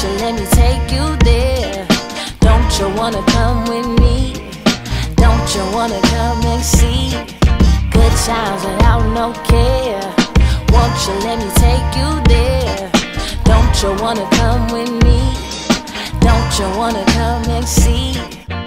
you let me take you there? Don't you wanna come with me? Don't you wanna come and see good times without no care? Won't you let me take you there? Don't you wanna come with me? Don't you wanna come and see?